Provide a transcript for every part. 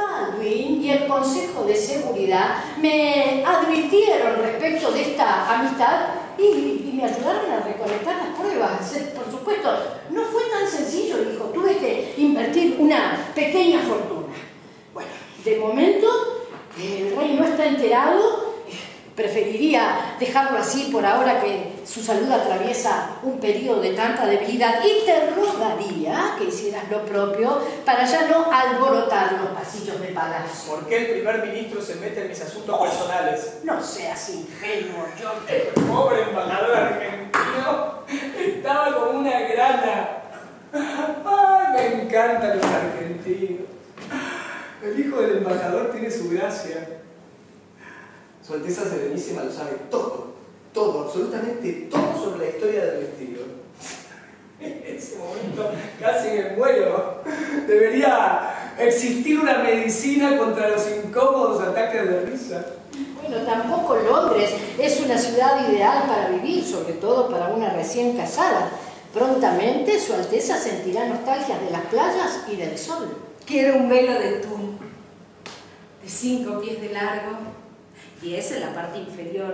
Baldwin y el Consejo de Seguridad me advirtieron respecto de esta amistad y me ayudaron a recolectar las pruebas. Por supuesto, no fue tan sencillo, hijo. Tuve que invertir una pequeña fortuna. Bueno, de momento, el rey no está enterado. Preferiría dejarlo así por ahora que su salud atraviesa un periodo de tanta debilidad y te rogaría que hicieras lo propio para ya no alborotar los pasillos de palacio. ¿Por qué el primer ministro se mete en mis asuntos personales? No seas ingenuo, George. El pobre embajador argentino estaba como una grana. ¡Ay, me encantan los argentinos! El hijo del embajador tiene su gracia. Su Alteza Serenísima lo sabe todo, todo, absolutamente todo sobre la historia del vestido. En ese momento casi me muero. Debería existir una medicina contra los incómodos ataques de risa. Bueno, tampoco Londres es una ciudad ideal para vivir, sobre todo para una recién casada. Prontamente Su Alteza sentirá nostalgia de las playas y del sol. Quiero un velo de tul, de 5 pies de largo. Y es en la parte inferior.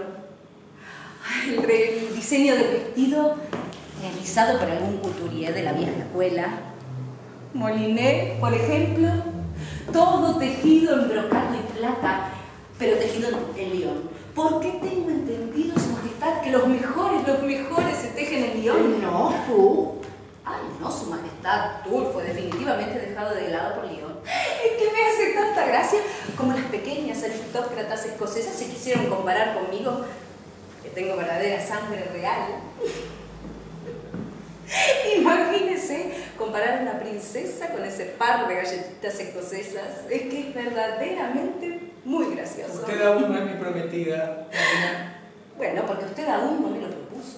El diseño del vestido realizado por algún couturier de la vieja escuela. Moliné, por ejemplo, todo tejido en brocado y plata, pero tejido en Lyon. ¿Por qué tengo entendido, Su Majestad, que los mejores se tejen en Lyon? No, tú. Ay, no, Su Majestad, Toul fue definitivamente dejado de lado por Lyon. Es que me hace tanta gracia como las pequeñas aristócratas escocesas se quisieron comparar conmigo, que tengo verdadera sangre real. Imagínese comparar a una princesa con ese par de galletitas escocesas. Es que es verdaderamente muy gracioso. Usted aún no es mi prometida. Bueno, porque usted aún no me lo propuso.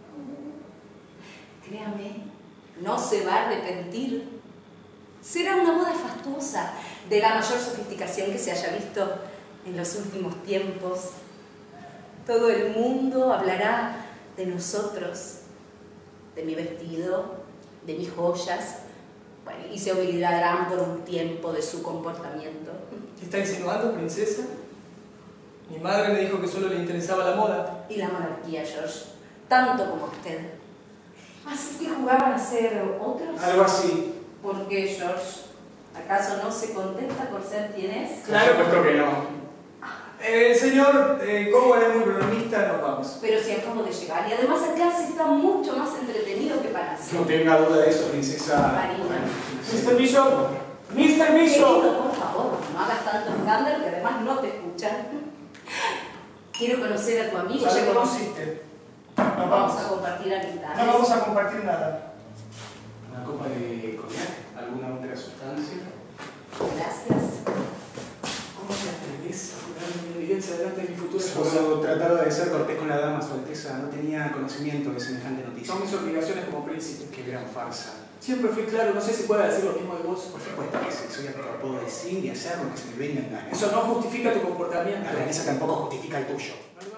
Créame, no se va a arrepentir. Será una boda fastuosa, de la mayor sofisticación que se haya visto en los últimos tiempos. Todo el mundo hablará de nosotros, de mi vestido, de mis joyas, bueno, y se olvidarán por un tiempo de su comportamiento. ¿Qué está insinuando, princesa? Mi madre me dijo que solo le interesaba la moda. Y la monarquía, George, tanto como usted. ¿Así que jugaban a ser otros? Algo así. ¿Por qué, George? ¿Acaso no se contenta por ser quien es? Claro, puesto que no. Señor, como es muy bromista, nos vamos. Pero si acabo de llegar, y además acá se está mucho más entretenido que Palacio. No tenga duda de eso, princesa. Marina. Mr. Bishop, Mr. Bishop. Querido, por favor, no hagas tanto escándalo que además no te escuchan. Quiero conocer a tu amigo. Ya le conociste. No vamos a compartir amistades. No vamos a compartir nada. ¿Una copa de cognac? ¿Alguna otra sustancia? Gracias. ¿Cómo te atreves a poner mi evidencia delante de mi futura esposa? Solo trataba de ser cortés con la dama, Su Alteza. No tenía conocimiento de semejante noticia. Son mis obligaciones como príncipe. Qué gran farsa. Siempre fui claro, no sé si pueda decir lo mismo de vos. Por supuesto que sí, soy capaz de decir y hacer lo que se me venga en gana. Eso no justifica tu comportamiento. La realeza tampoco justifica el tuyo.